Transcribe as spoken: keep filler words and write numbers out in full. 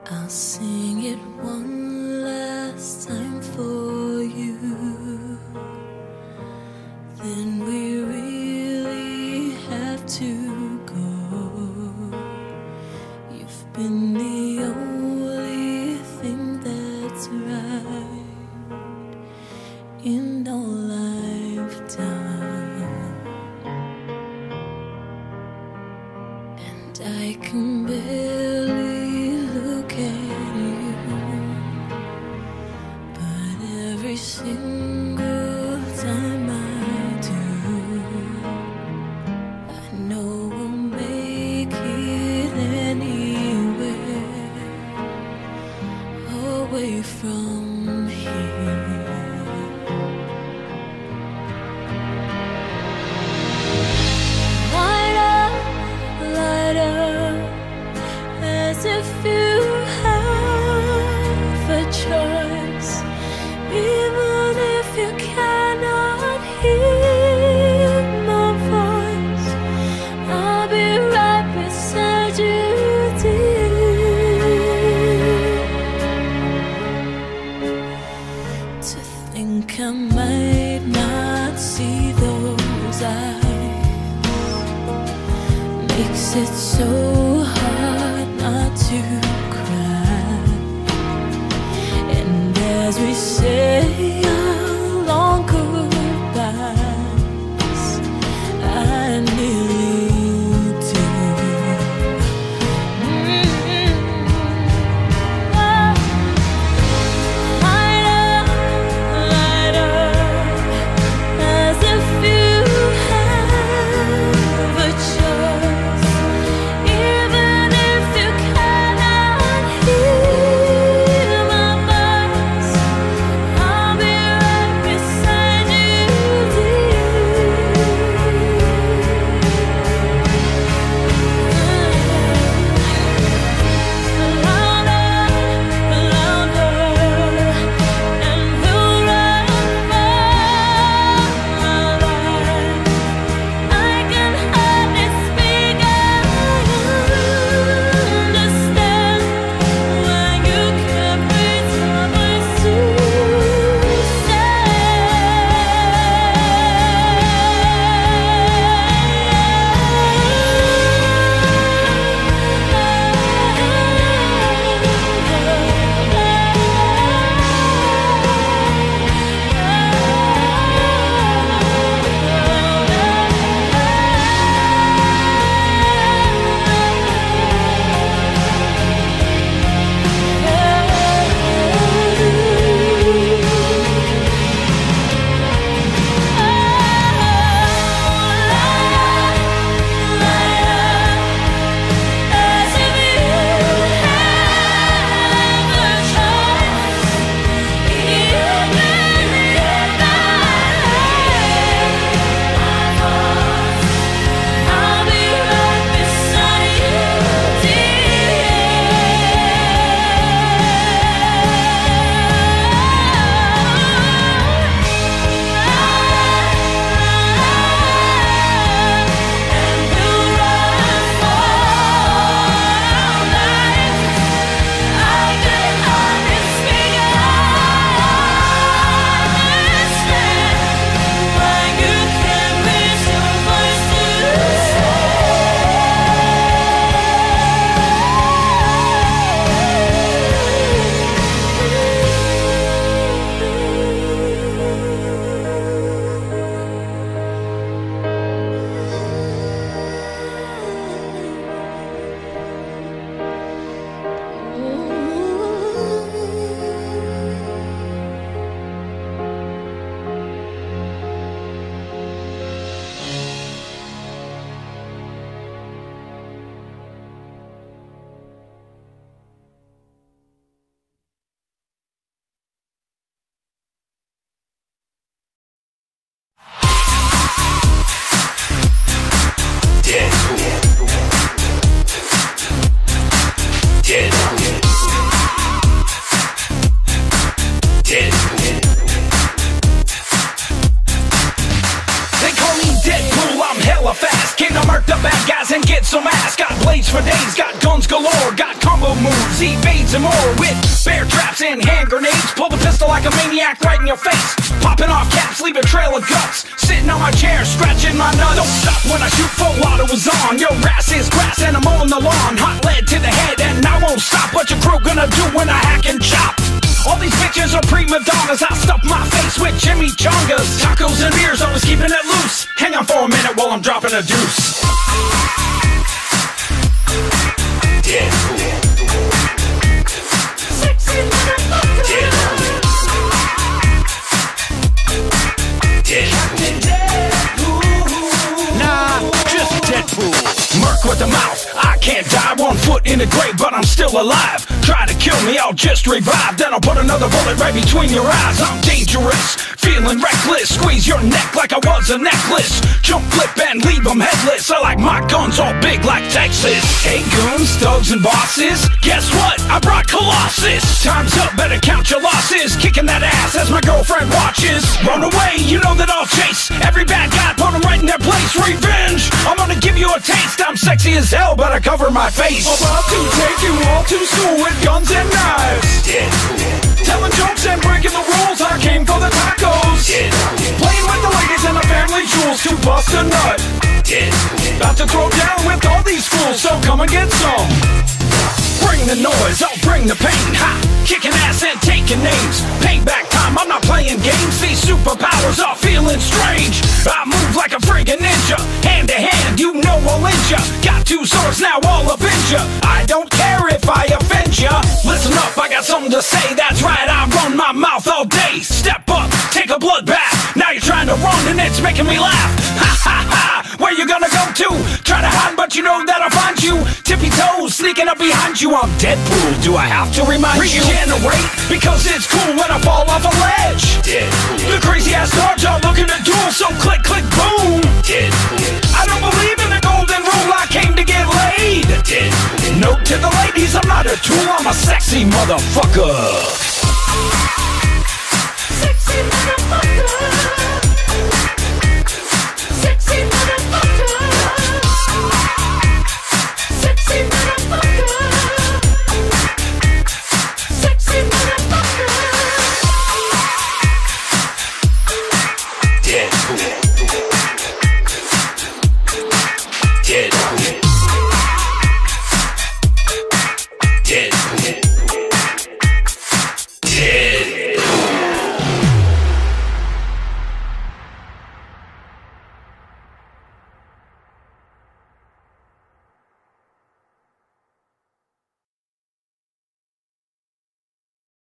I'll sing it one last time for you. Then we really have to go. You've been the only thing that's right in our lifetime, and I can barely look at you, but every single time I do, I know we'll make it anywhere away from here. Light up, light up, as if you have a choice, even if you cannot hear my voice. I'll be right beside you, dear. To think I might not see those eyes makes it so hard not to cry. And as we say our long goodbyes, I nearly do. Mm-hmm. Oh. Light up, light up, as if you have a choice, even if you cannot hear my voice. I'll be right beside you, dear. Louder, louder, and we'll run for our lives. I can hardly speak. I understand why you can't raise your voice to hella fast. Came to murk the bad guys and get some ass. Got blades for days, got guns galore, got combo Combo moves, evades and more with bear traps and hand grenades. Pull the pistol like a maniac right in your face. Popping off caps, leave a trail of guts. Sitting on my chair, scratching my nuts. Don't stop when I shoot, full auto is on. Your ass is grass and I'm on the lawn. Hot lead to the head and I won't stop. What your crew gonna do when I hack and chop? All these bitches are prima donnas. I stuff my face with chimichangas. Tacos and beers, always keeping it loose. Hang on for a minute while I'm dropping a deuce. Deadpool. Sexy motherfucker. Deadpool. Deadpool. Nah, just Deadpool. Merc with the mouth. I can't die, one foot in the grave, but I'm still alive. Try to kill me, I'll just revive. Then I'll put another bullet right between your eyes. I'm dangerous, feeling reckless. Squeeze your neck like I was a necklace. Jump, flip, and leave them headless. I like my guns all big like Texas. Hey goons, thugs, and bosses, guess what? I brought Colossus. Time's up, better count your losses. Kicking that ass as my girlfriend watches. Run away, you know that I'll chase every bad guy, put them right in their place. Revenge, I'm gonna give you a taste. I'm sexy as hell, but I cover my face. About to take you all to school with guns and knives. Deadpool. Telling jokes and breaking the rules. I came for the tacos. Deadpool. Playing with the ladies and the family jewels to bust a nut. Deadpool. About to throw down with all these fools, so come and get some. Bring the noise, I'll bring the pain. Ha! Kicking ass and taking names. Payback time, I'm not playing games. These superpowers are feeling strange. I move like a friggin' ninja. Hand to hand, you know I'll end ya. Got two swords now, all up in ya. I don't care if I offend ya. Listen up, I got something to say. That's right, I run my mouth all day. Step up, take a bloodbath. Now you're trying to run and it's making me laugh. Ha ha ha, where you gonna go to? Try to hide, but you know that I'll find you. Tippy toes, sneaking up behind you. I'm Deadpool, do I have to remind you? Regenerate, because it's cool when I fall off a ledge. Deadpool. The crazy ass dogs are looking to duel, so click, click, boom. Deadpool. I don't believe in the golden rule, I came to get laid. Deadpool. Note to the ladies, I'm not a tool, I'm a sexy motherfucker.